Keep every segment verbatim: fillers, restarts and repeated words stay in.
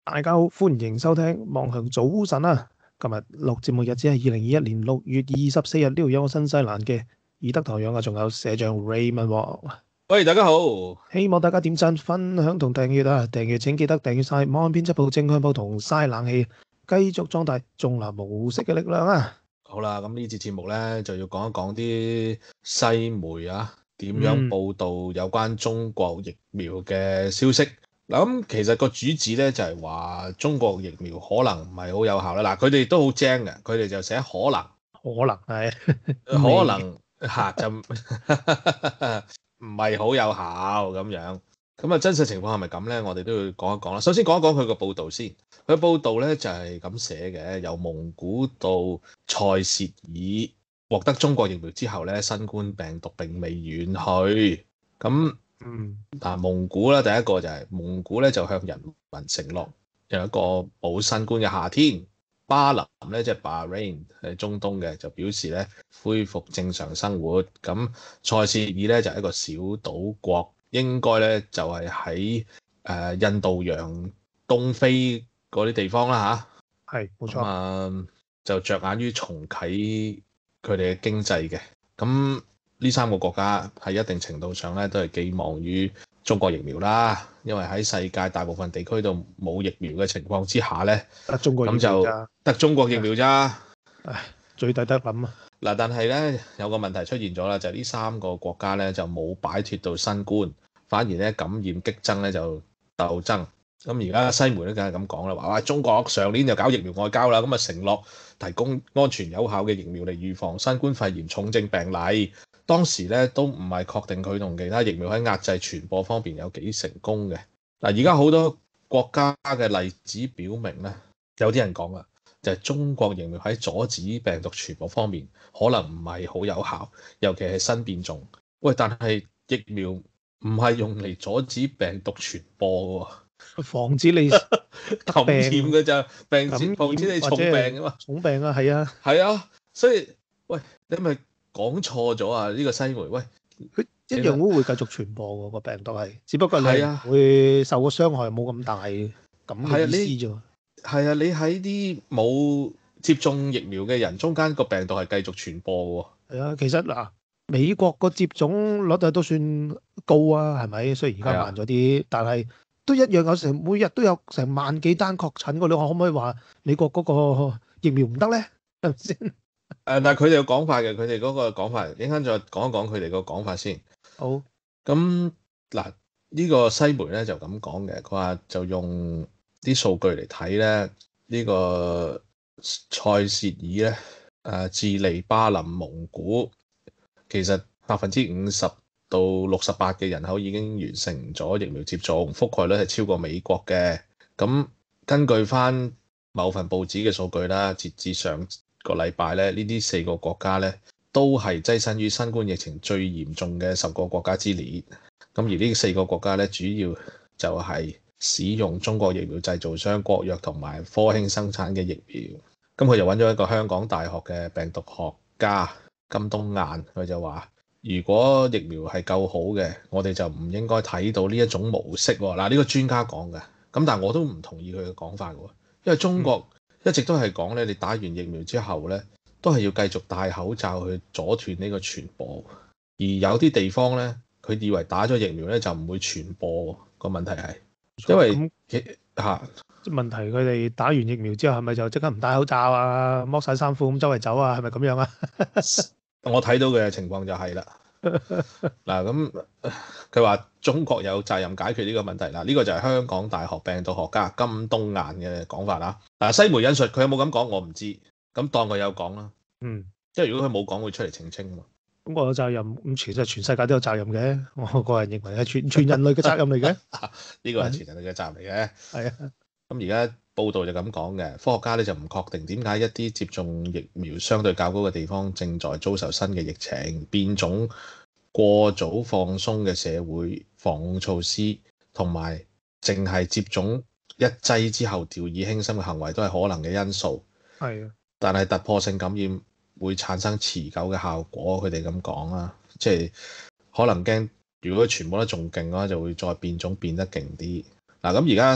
大家好，歡迎收聽望向早晨啊！今日錄節目日子係二零二一年六月二十四日，呢度有個新西蘭嘅以德堂養啊，仲有社長 Raymond 喎。 喂，大家好！ 希望大家點讚、分享同訂閱啊！訂閱請記得訂閱晒網安編輯部、正向部同嘥冷氣，繼續壯大中立無色嘅力量啊！ 好啦，咁呢節節目咧就要講一講啲西媒啊點樣報導有關中國疫苗嘅消息。嗱、嗯，咁其實個主旨咧就係、是、話中國疫苗可能唔係好有效啦。嗱，佢哋都好精嘅，佢哋就寫可能， 可能係， 可能嚇就唔係好有效咁樣。咁啊，真實情況係咪咁咧？我哋都要講一講啦。首先講一講佢個報導先。佢報導咧就係咁寫嘅，由蒙古到塞舌爾獲得中國疫苗之後咧，新冠病毒並未遠去。咁嗯嗱，蒙古咧第一個就係、是、蒙古咧就向人民承諾有一個冇新冠嘅夏天。巴林咧即係 Bahrain 係中東嘅，就表示咧恢復正常生活。咁塞舌爾咧就係一個小島國，應該咧就係喺誒印度洋東非嗰啲地方啦嚇。 係冇錯。 咁啊就着眼於重啟佢哋嘅經濟嘅。咁呢三個國家喺一定程度上咧都係寄望於中國疫苗啦，因為喺世界大部分地區度冇疫苗嘅情況之下咧， 得中國疫苗咁就咋？ 得中國疫苗咋？ 唉，最抵得諗啊！ 嗱，但係咧有個問題出現咗啦，就係、是、呢三個國家咧就冇擺脫到新冠，反而咧感染激增咧就鬥爭。咁而家西媒咧梗係咁講啦，話哇中國上年就搞疫苗外交啦，咁啊承諾提供安全有效嘅疫苗嚟預防新冠肺炎重症病例。當時咧都唔係確定佢同其他疫苗喺壓制傳播方面有幾成功嘅。嗱，而家好多國家嘅例子表明咧，有啲人講啊，就係、是、中國疫苗喺阻止病毒傳播方面可能唔係好有效，尤其係新變種。喂，但係疫苗唔係用嚟阻止病毒傳播喎， 防止你感染嘅咋，病感防止你重病啊嘛， 重病啊，係啊， 係啊，所以喂，你咪講錯咗啊！呢、這個西媒，喂， 佢一樣都會繼續傳播喎，個病毒係，只不過你係啊會受個傷害冇咁大咁嘅意思啫。 係啊，你喺啲冇接種疫苗嘅人中間，個病毒係繼續傳播喎。 係啊，其實嗱，美國個接種率啊都算高啊，係咪？雖然而家慢咗啲，但係都一樣有成每日都有成萬幾單確診。你可唔可以話美國嗰個疫苗唔得咧？係咪先？誒， 但係佢哋有講法嘅，佢哋嗰個講法，一陣間再講一講佢哋個講法先。 好。 咁嗱，呢個西媒咧就咁講嘅，佢話就用啲數據嚟睇咧，呢個塞舌爾咧、誒智利、巴林、蒙古，其實百分之五十到六十八嘅人口已經完成咗疫苗接種，覆蓋率係超過美國嘅。咁根據翻某份報紙嘅數據啦，截至上個禮拜咧，呢啲四個國家咧都係躋身於新冠疫情最嚴重嘅十個國家之列。咁而呢四個國家咧，主要就係使用中國疫苗製造商國藥同埋科興生產嘅疫苗。咁佢就揾咗一個香港大學嘅病毒學家金冬雁，佢就話：如果疫苗係夠好嘅，我哋就唔應該睇到呢一種模式。嗱，呢個專家講嘅。咁但係我都唔同意佢嘅講法喎，因為中國一直都係講咧，你打完疫苗之後咧，都係要繼續戴口罩去阻斷呢個傳播。而有啲地方咧，佢以為打咗疫苗咧就唔會傳播。個問題係，因為嚇問題佢哋打完疫苗之後係咪就即刻唔戴口罩啊，剝晒衫褲咁周圍走啊？係咪咁樣啊？ 我睇到嘅情況就係啦。嗱，咁佢話中國有責任解決呢個問題。嗱，呢個就係香港大學病毒學家金冬雁嘅講法啦。嗱，西媒引述佢有冇咁講，我唔知。咁當佢有講啦。 嗯， 即係如果佢冇講，會出嚟澄清啊嘛。 咁我有責任，咁其實全世界都有責任嘅。我個人認為係全全人類嘅責任嚟嘅。 呢個係全人類嘅責任嚟嘅。 係啊。 咁而家報道就咁講嘅，科學家咧就唔確定點解一啲接種疫苗相對較高嘅地方正在遭受新嘅疫情變種、過早放鬆嘅社會防控措施，同埋淨係接種一劑之後掉以輕心嘅行為都係可能嘅因素。 係啊。 但係突破性感染會產生持久嘅效果，佢哋咁講啦，即係可能驚如果傳播得仲勁嘅話，就會再變種變得勁啲。嗱，咁而家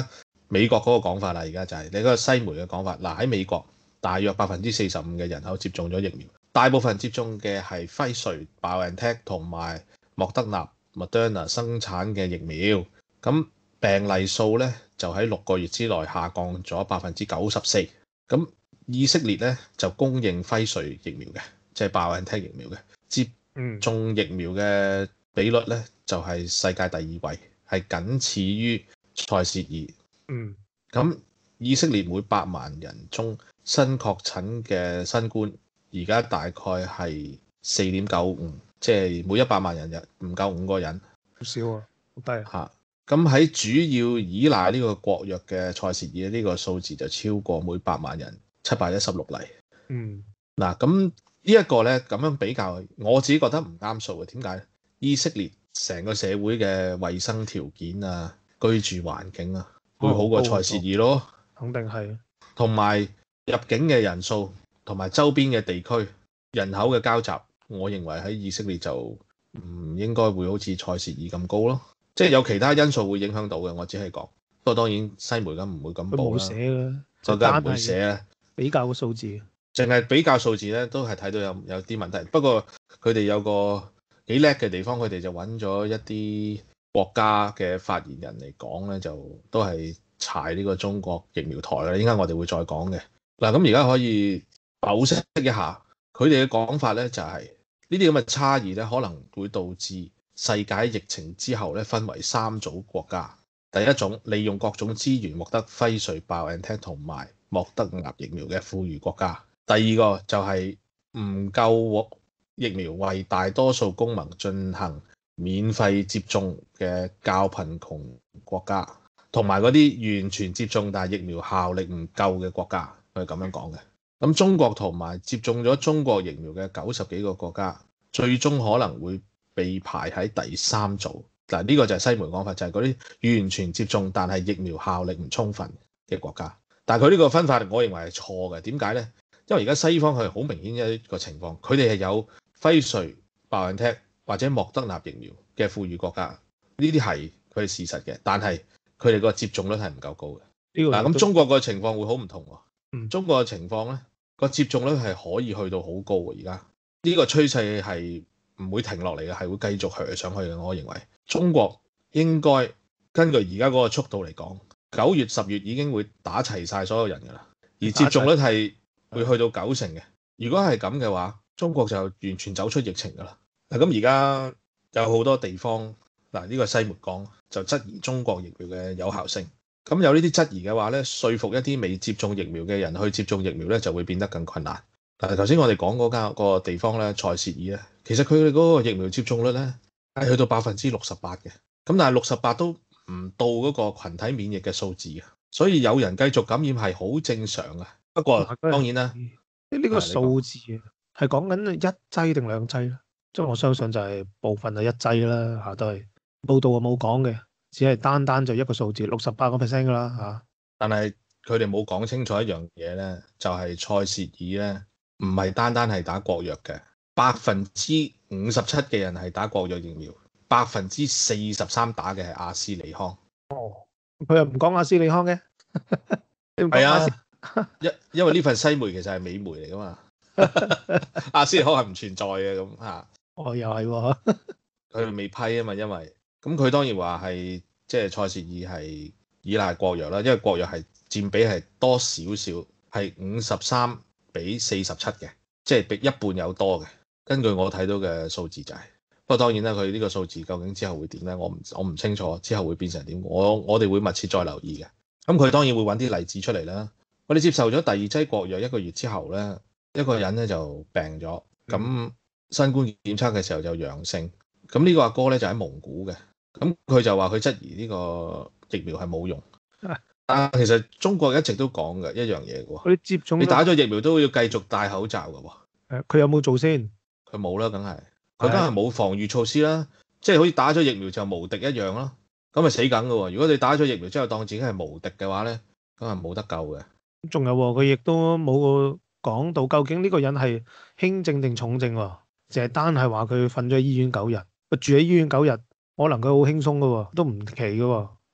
美國嗰個講法啦，而家就係你嗰個西媒嘅講法。嗱，喺美國大約百分之四十五嘅人口接種咗疫苗，大部分接種嘅係輝瑞、BioNTech 同埋莫德納 Moderna 生產嘅疫苗。咁病例數咧就喺六個月之內下降咗百分之九十四。咁以色列咧就供應輝瑞疫苗嘅，即係 BioNTech 疫苗嘅，接種疫苗嘅比率咧就係世界第二位，係僅次於塞舌爾。 嗯， 咁以色列每百萬人中新確診嘅新冠，而家大概係四點九五，即係每一百萬人日唔夠五個人， 好少啊，好低啊。 嚇。咁喺主要依賴呢個國藥嘅塞舌爾呢個數字就超過每百萬人七百一十六例。 嗯， 嗱，咁呢一個咧咁樣比較，我自己覺得唔啱數嘅。點解咧？以色列成個社會嘅衞生條件啊、居住環境啊，會好過塞舌爾咯。 肯定係。 同埋入境嘅人數同埋周邊嘅地區人口嘅交集，我認為喺以色列就唔應該會好似塞舌爾咁高咯。即係有其他因素會影響到嘅，我只係講。不過當然西媒咁唔會咁報啦。 佢冇寫嘅， 就梗係唔會寫啦。 比較個數字， 淨係比較數字咧，都係睇到有有啲問題。不過佢哋有個幾叻嘅地方，佢哋就揾咗一啲國家嘅發言人嚟講咧，就都係柴呢個中國疫苗台啦。應該我哋會再講嘅。嗱，咁而家可以剖析一下佢哋嘅講法咧，就係呢啲咁嘅差異咧，可能會導致世界疫情之後咧分為三組國家。第一種利用各種資源獲得輝瑞、BioNTech 同埋莫德納疫苗嘅富裕國家。第二個就係唔夠疫苗為大多數公民進行免費接種嘅較貧窮國家，同埋嗰啲完全接種但係疫苗效力唔夠嘅國家，佢係咁樣講嘅。咁中國同埋接種咗中國疫苗嘅九十幾個國家，最終可能會被排喺第三組。嗱，呢個就係西媒講法，就係嗰啲完全接種但係疫苗效力唔充分嘅國家。但係佢呢個分法，我認為係錯嘅。點解呢？因為而家西方佢係好明顯嘅一個情況，佢哋係有輝瑞、BioNTech 或者莫德納疫苗嘅富裕國家，呢啲係佢係事實嘅。但係佢哋個接種率係唔夠高嘅。嗱，咁中國個情況會好唔同喎。 嗯， 中國嘅情況呢，個接種率係可以去到好高嘅。而家呢個趨勢係唔會停落嚟嘅，係會繼續去上去嘅。我認為中國應該根據而家嗰個速度嚟講，九月、十月已經會打齊晒所有人㗎啦，而接種率係會去到九成嘅。如果係咁嘅話，中國就完全走出疫情㗎啦。嗱，咁而家有好多地方，嗱，呢個西媒講就質疑中國疫苗嘅有效性。咁有呢啲質疑嘅話咧，說服一啲未接種疫苗嘅人去接種疫苗咧，就會變得更困難。嗱，頭先我哋講嗰間嗰個地方咧，塞舌爾咧，其實佢哋嗰個疫苗接種率咧係去到百分之六十八嘅。咁但係六十八都唔到嗰個群體免疫嘅數字嘅，所以有人繼續感染係好正常嘅。不過當然啦， 呢個數字係講緊一劑定兩劑咧，即係我相信就係部分係一劑啦嚇，都係報道啊冇講嘅，只係單單就一個數字六十八個 percent 㗎啦嚇。 但係佢哋冇講清楚一樣嘢咧，就係塞舌爾咧唔係單單係打國藥嘅，百分之五十七嘅人係打國藥疫苗。百分之四十三打嘅係阿斯利康。 哦，佢又唔講阿斯利康嘅。 係啊，因因為呢份西媒其實係美媒嚟噶嘛。阿斯利康係唔存在嘅咁嚇。 哦，又係喎。 佢未批啊嘛，因為咁佢當然話係即係塞舌爾係依賴國藥啦，因為國藥係佔比係多少少，係五十三比四十七嘅，即係比一半有多嘅。根據我睇到嘅數字就係、是。不過當然啦，佢呢個數字究竟之後會點咧？我唔我唔清楚之後會變成點。我我哋會密切再留意嘅。咁佢當然會揾啲例子出嚟啦。我哋接受咗第二劑國藥一個月之後咧，一個人咧就病咗，咁新冠檢測嘅時候就陽性。咁呢個阿哥咧就喺蒙古嘅，咁佢就話佢質疑呢個疫苗係冇用。但其實中國一直都講嘅一樣嘢嘅喎， 佢接種你打咗疫苗都要繼續戴口罩嘅喎。 誒，佢有冇做先？ 佢冇啦，梗係。佢梗係冇防禦措施啦，即係好似打咗疫苗就無敵一樣啦，咁咪死梗㗎喎。如果你打咗疫苗之後當自己係無敵嘅話咧，咁係冇得救嘅。 仲有佢亦都冇講到究竟呢個人係輕症定重症喎，淨係單係話佢瞓咗喺醫院九日，佢住喺醫院九日，可能佢好輕鬆㗎喎，都唔奇㗎喎，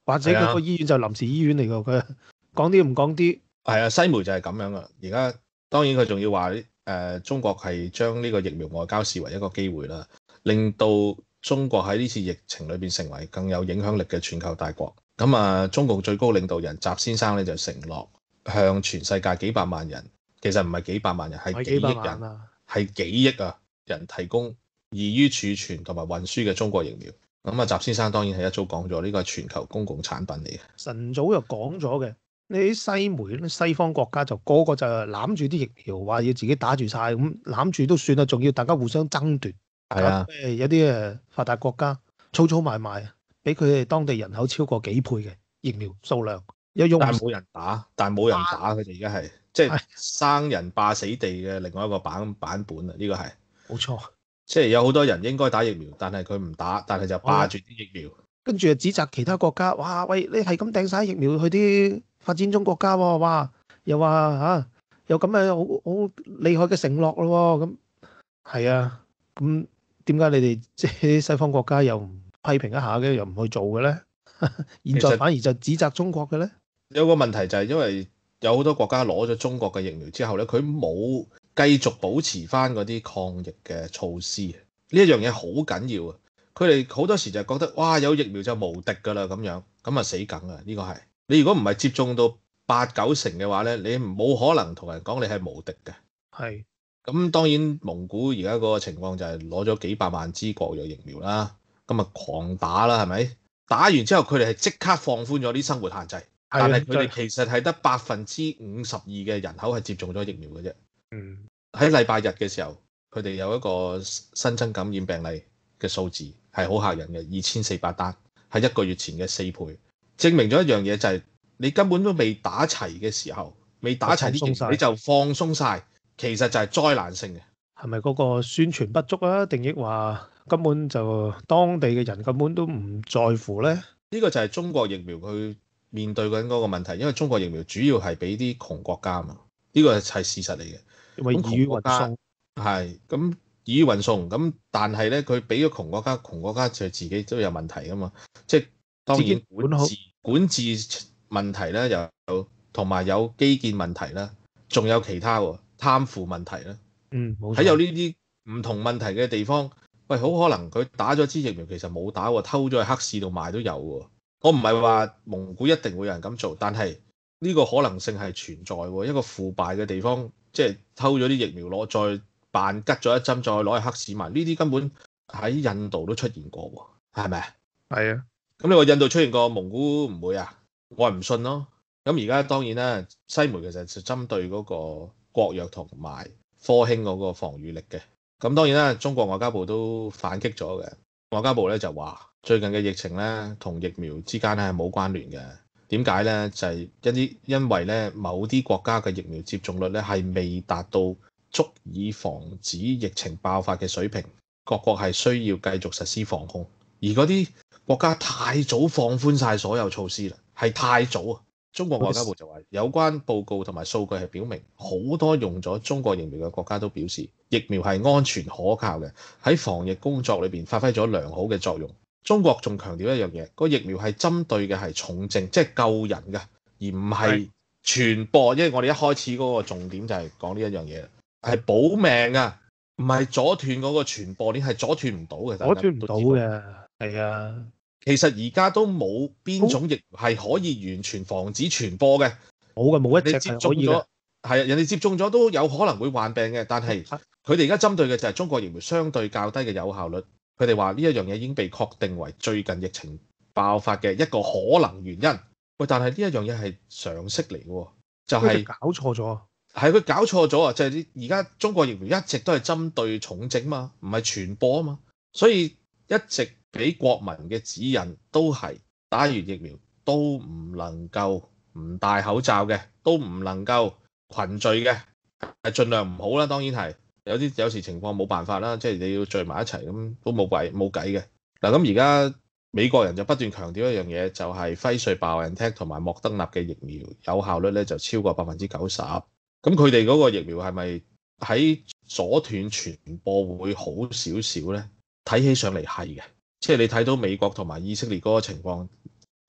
或者佢個醫院就臨時醫院嚟㗎，佢講啲唔講啲。 係啊，西媒就係咁樣啊。而家當然佢仲要話誒、呃，中國係將呢個疫苗外交視為一個機會啦，令到中國喺呢次疫情裏邊成為更有影響力嘅全球大國。咁啊，中共最高領導人習先生咧就承諾向全世界幾百萬人，其實唔係幾百萬人，係幾億人，係幾億啊人提供易於儲存同埋運輸嘅中國疫苗。咁啊，習先生當然係一早講咗，呢個係全球公共產品嚟嘅。 晨早又講咗嘅，你啲西媒西方國家就個個就攬住啲疫苗，話要自己打住晒，咁攬住都算啦，仲要大家互相爭奪。係啊，誒有啲誒發達國家儲儲埋埋，俾佢哋當地人口超過幾倍嘅疫苗數量，有用。 但係冇人打，但係冇人打，佢哋而家係即係生人霸死地嘅另外一個版版本啊！呢、呢個係冇錯， 即係有好多人應該打疫苗，但係佢唔打，但係就霸住啲疫苗，跟住就指責其他國家，哇喂，你係咁掟晒疫苗去啲發展中國家喎，哇，又話嚇、啊、有咁嘅好好厲害嘅承諾咯，咁係啊，咁點解你哋即係西方國家又唔批評一下嘅，又唔去做嘅咧？現在反而就指責中國嘅咧？ 有個問題就係因為有好多國家攞咗中國嘅疫苗之後咧，佢冇繼續保持翻嗰啲抗疫嘅措施，呢一樣嘢好緊要啊！佢哋好多時就覺得哇，有疫苗就無敵㗎啦咁樣，咁啊死梗啊！呢個係你如果唔係接種到八九成嘅話咧，你冇可能同人講你係無敵嘅。係咁，當然蒙古而家嗰個情況就係攞咗幾百萬支國藥疫苗啦，咁啊狂打啦，係咪？打完之後佢哋係即刻放寬咗啲生活限制，但係佢哋其實係得百分之五十二嘅人口係接種咗疫苗嘅啫。嗯，喺禮拜日嘅時候，佢哋有一個新增感染病例嘅數字係好嚇人嘅，二千四百單，係一個月前嘅四倍，證明咗一樣嘢就係你根本都未打齊嘅時候，未打齊啲疫苗你就放鬆晒，其實就係災難性嘅。係咪嗰個宣傳不足啊？定抑話根本就當地嘅人根本都唔在乎呢？呢個就係中國疫苗佢面對緊嗰個問題，因為中國疫苗主要係俾啲窮國家嘛，呢個係事實嚟嘅。因為易於運送係咁易於運送咁，但係咧佢俾咗窮國家，窮國家就自己都有問題噶嘛。即係當然管治管治問題咧，又有同埋有基建問題啦，仲有其他喎，貪腐問題啦。嗯，喺有呢啲唔同問題嘅地方，喂，好可能佢打咗支疫苗其實冇打喎，偷咗去黑市度賣都有喎。我唔係話蒙古一定會有人咁做，但係呢個可能性係存在喎。一個腐敗嘅地方，即係偷咗啲疫苗攞，再扮吉咗一針，再攞去黑市賣，呢啲根本喺印度都出現過喎，係咪啊？係啊。咁你話印度出現過，蒙古唔會啊？我係唔信咯。咁而家當然啦，西媒其實就針對嗰個國藥同埋科興嗰個防禦力嘅。咁當然啦，中國外交部都反擊咗嘅。外交部咧就話最近嘅疫情咧同疫苗之間咧係冇關聯嘅。點解咧？就係一啲因為咧某啲國家嘅疫苗接種率咧係未達到足以防止疫情爆發嘅水平，各國係需要繼續實施防控。而嗰啲國家太早放寬晒所有措施啦，係太早啊！中國外交部就話有關報告同埋數據係表明，好多用咗中國疫苗嘅國家都表示疫苗係安全可靠嘅，喺防疫工作裏邊發揮咗良好嘅作用。中國仲強調一樣嘢，個疫苗係針對嘅係重症，即係救人嘅，而唔係傳播。因為我哋一開始嗰個重點就係講呢一樣嘢，係保命啊，唔係阻斷嗰個傳播鏈，係阻斷唔到嘅，阻斷唔到嘅，係啊。其實而家都冇邊種疫苗係可以完全防止傳播嘅，冇嘅，冇一隻係可以嘅。係啊，人哋接種咗都有可能會患病嘅，但係佢哋而家針對嘅就係中國疫苗相對較低嘅有效率。佢哋話呢一樣嘢已經被確定為最近疫情爆發嘅一個可能原因。喂，但係呢一樣嘢係常識嚟嘅，就係、是、搞錯咗。係佢搞錯咗啊！就係而家中國疫苗一直都係針對重症嘛，唔係傳播啊嘛，所以一直俾國民嘅指引都係打完疫苗都唔能夠唔戴口罩嘅，都唔能夠群聚嘅，係盡量唔好啦。當然係有啲有時情況冇辦法啦，即係你要聚埋一齊咁都冇計冇計嘅。嗱，咁而家美國人就不斷強調一樣嘢，就係輝瑞、BioNTech 同埋莫德納嘅疫苗有效率咧就超過百分之九十。咁佢哋嗰個疫苗係咪喺阻斷傳播會好少少咧？睇起上嚟係嘅。即係你睇到美國同埋以色列嗰個情況，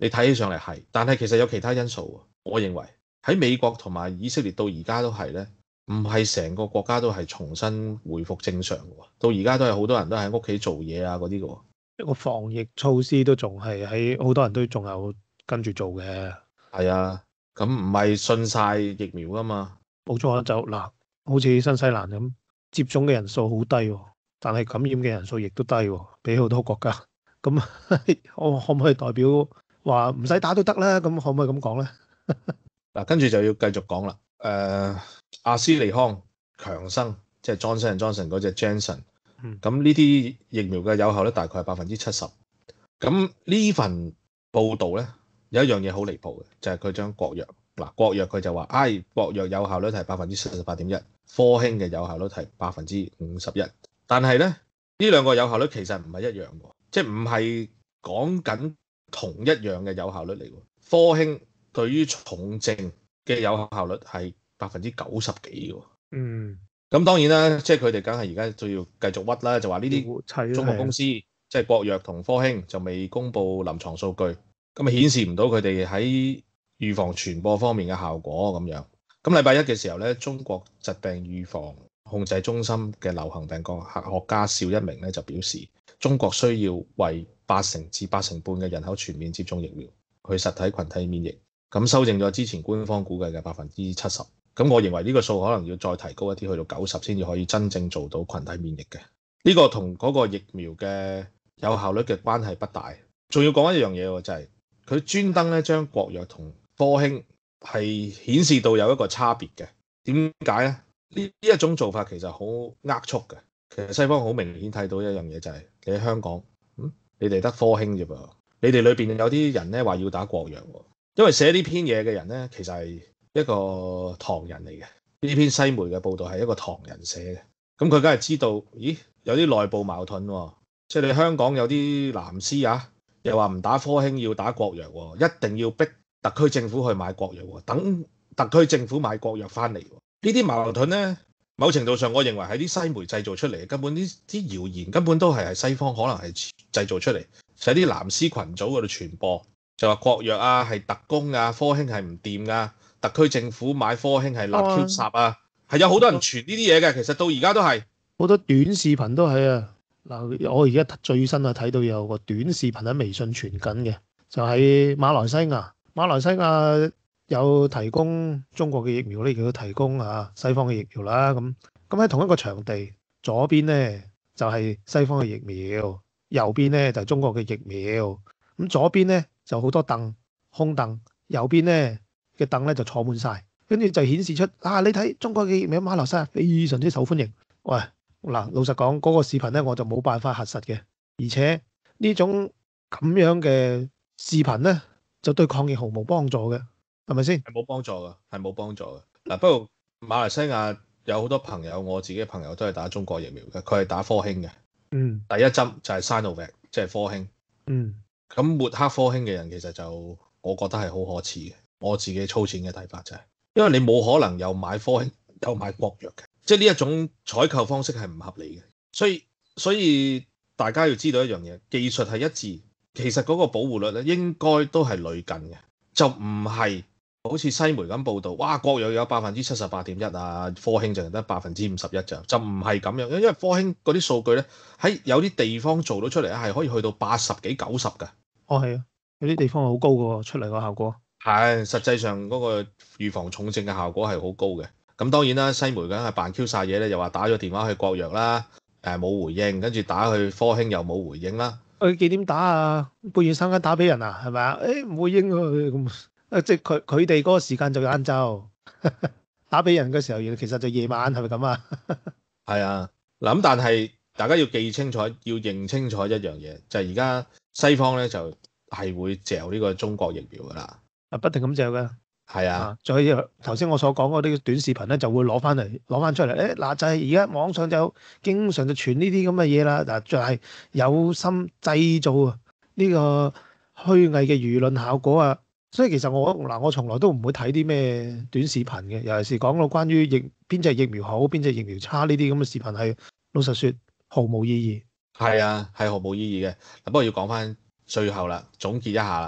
你睇起上嚟係，但係其實有其他因素。我認為喺美國同埋以色列到而家都係咧，唔係成個國家都係重新恢復正常嘅。到而家都係好多人都喺屋企做嘢啊嗰啲嘅。 一個防疫措施都仲係喺好多人都仲有跟住做嘅。 係啊，咁唔係信晒疫苗啊嘛。 冇錯，就嗱，好似新西蘭咁，接種嘅人數好低喎，但係感染嘅人數亦都低喎，比好多國家。咁我可唔可以代表話唔使打都得咧？咁可唔可以咁講咧？ 嗱，跟住就要繼續講啦。誒、呃，阿斯利康、強生，即係 Johnson and Johnson 嗰隻 Janssen，咁呢啲疫苗嘅有效率大概係百分之七十。咁呢份報導咧有一樣嘢好離譜嘅，就係佢將國藥嗱國藥佢就話，唉、哎，國藥有效率係百分之七十八點一，科興嘅有效率係百分之五十一。但係咧呢兩個有效率其實唔係一樣嘅，即係唔係講緊同一樣嘅有效率嚟嘅。科興對於重症嘅有效率係百分之九十幾喎。 嗯， 咁當然啦，即係佢哋梗係而家就要繼續屈啦，就話呢啲中國公司即係國藥同科興就未公布臨床數據，咁啊顯示唔到佢哋喺預防傳播方面嘅效果咁樣。咁禮拜一嘅時候咧，中國疾病預防控制中心嘅流行病學學家邵一鳴咧就表示，中國需要為八成至八成半嘅人口全面接種疫苗，去實體群體免疫。咁修正咗之前官方估計嘅百分之七十。咁我認為呢個數可能要再提高一啲，去到九十先至可以真正做到群體免疫嘅。呢個同嗰個疫苗嘅有效率嘅關係不大。仲要講一樣嘢喎，就係佢專登咧將國藥同科興係顯示到有一個差別嘅。點解咧？呢呢一種做法其實好呃促嘅。其實西方好明顯睇到一樣嘢，就係你喺香港，嗯，你哋得科興啫噃，你哋裏邊有啲人咧話要打國藥喎。因為寫呢篇嘢嘅人咧，其實係一個唐人嚟嘅。呢篇西媒嘅報導係一個唐人寫嘅，咁佢梗係知道，咦，有啲內部矛盾喎。即係你香港有啲藍絲啊，又話唔打科興要打國藥喎，一定要逼特區政府去買國藥喎，等特區政府買國藥翻嚟喎。呢啲矛盾咧，某程度上我認為係啲西媒製造出嚟嘅，根本啲啲謠言根本都係係西方可能係製造出嚟，就喺啲藍絲群組嗰度傳播。就話國藥啊係特供啊，科興係唔掂噶，特區政府買科興係立 Q 殺啊，係有好多人傳呢啲嘢嘅。其實到而家都係好多短視頻都係啊。嗱，我而家最新啊睇到有個短視頻喺微信傳緊嘅，就喺馬來西亞。馬來西亞有提供中國嘅疫苗咧，亦都提供啊西方嘅疫苗啦。咁咁喺同一個場地，左邊咧就係西方嘅疫苗，右邊咧就係中國嘅疫苗。咁左邊咧就好多凳空凳，右邊咧嘅凳咧就坐滿晒，跟住就顯示出啊，你睇中國嘅疫苗馬來西亞非常之受歡迎。喂，嗱，老實講嗰個視頻咧我就冇辦法核實嘅，而且呢種咁樣嘅視頻咧就對抗疫毫無幫助嘅，係咪先？ 係冇幫助嘅，係冇幫助嘅。嗱，不過馬來西亞有好多朋友，我自己嘅朋友都係打中國疫苗嘅，佢係打科興嘅。 嗯， 第一針就係 Sinovac，即係科興。 嗯。 咁抹黑科興嘅人其實就我覺得係好可恥嘅，我自己粗淺嘅睇法就係，因為你冇可能又買科興又買國藥嘅，即係呢一種採購方式係唔合理嘅。所以所以大家要知道一樣嘢，技術係一致，其實嗰個保護率咧應該都係類近嘅，就唔係好似西媒咁報導，哇國藥有百分之七十八點一啊，科興淨係得百分之五十一咋，就唔係咁樣，因為科興嗰啲數據咧喺有啲地方做到出嚟咧係可以去到八十幾九十嘅。 哦，係啊，有啲地方好高嘅，出嚟個效果係實際上嗰個預防重症嘅效果係好高嘅。咁當然啦，西媒梗係扮 Q 晒嘢咧，又話打咗電話去國藥啦，誒冇回應，跟住打去科興又冇回應啦。 佢幾點打啊？半夜三更打俾人啊？係咪啊？誒唔回應佢咁，誒即係佢佢哋嗰個時間就晏晝打俾人嘅時候，其實就夜晚，係咪咁啊？ 係啊，嗱咁但係大家要記清楚，要認清楚一樣嘢，就係而家西方咧就係會嚼呢個中國疫苗噶啦， 啊不停咁嚼嘅。 係啊， 再頭先我所講嗰啲短視頻咧，就會攞翻嚟攞翻出嚟。誒嗱，就係而家網上就經常就傳呢啲咁嘅嘢啦。嗱，就係有心製造啊呢個虛偽嘅輿論效果啊。所以其實我嗱，我從來都唔會睇啲咩短視頻嘅，尤其是講到關於疫邊隻疫苗好，邊隻疫苗差呢啲咁嘅視頻，係老實說毫無意義。 係啊，係毫無意義嘅。不過要講翻最後啦，總結一下啦。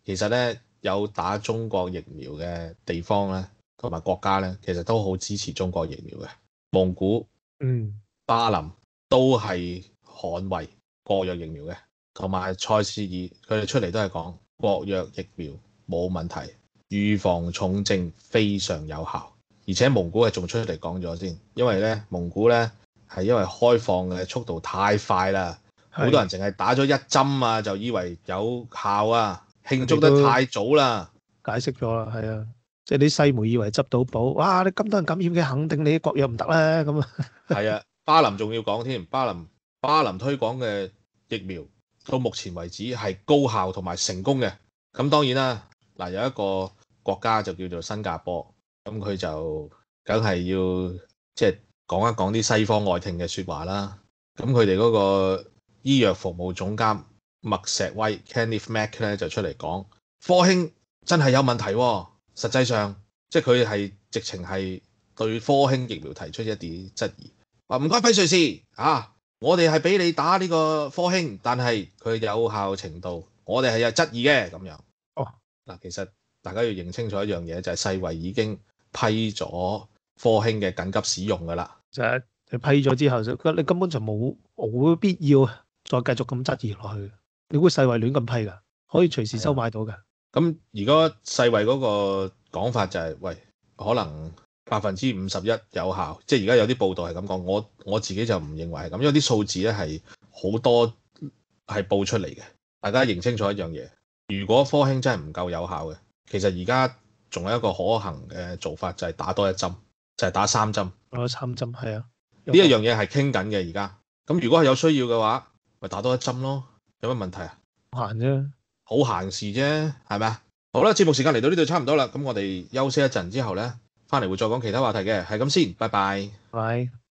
其實咧有打中國疫苗嘅地方咧，同埋國家咧，其實都好支持中國疫苗嘅。蒙古、 嗯， 巴林都係捍衛國藥疫苗嘅，同埋塞舌爾佢哋出嚟都係講國藥疫苗冇問題，預防重症非常有效。而且蒙古係仲出嚟講咗先，因為咧蒙古咧係因為開放嘅速度太快啦，好多人淨係打咗一針啊就以為有效啊，慶祝得太早啦。 解釋咗啦，係啊，即係啲西媒以為執到寶，哇！你咁多人感染嘅，肯定你國藥唔得啦咁啊。 係啊，巴林仲要講添，巴林巴林推廣嘅疫苗到目前為止係高效同埋成功嘅。咁當然啦，嗱有一個國家就叫做新加坡，咁佢就梗係要即係講一講啲西方愛聽嘅説話啦。咁佢哋嗰個醫藥服務總監麥石威 Kenneth Mack 咧就出嚟講，科興真係有問題喎。實際上，即係佢係直情係對科興疫苗提出一啲質疑，話唔該輝瑞士啊，我哋係俾你打呢個科興，但係佢有效程度，我哋係有質疑嘅咁樣。 哦， 嗱，其實大家要認清楚一樣嘢，就係世衛已經批咗科興嘅緊急使用㗎啦。 就係你批咗之後，就你根本就冇冇必要再繼續咁質疑落去。你估世衛亂咁批㗎？可以隨時收買到㗎。 咁如果世衛嗰個講法就係、是，喂，可能百分之五十一有效，即係而家有啲報道係咁講，我我自己就唔認為係咁，因為啲數字咧係好多係報出嚟嘅。大家認清楚一樣嘢，如果科興真係唔夠有效嘅，其實而家仲有一個可行嘅做法，就係打多一針，就係、是、打三針。 打三針係啊， 呢一樣嘢係傾緊嘅而家。咁如果係有需要嘅話，咪打多一針咯，有乜問題啊？ 閒啫。 好閒事啫，係咪啊？好啦，節目時間嚟到呢度差唔多啦，咁我哋休息一陣之後呢，翻嚟會再講其他話題嘅，係咁先，拜拜。 係。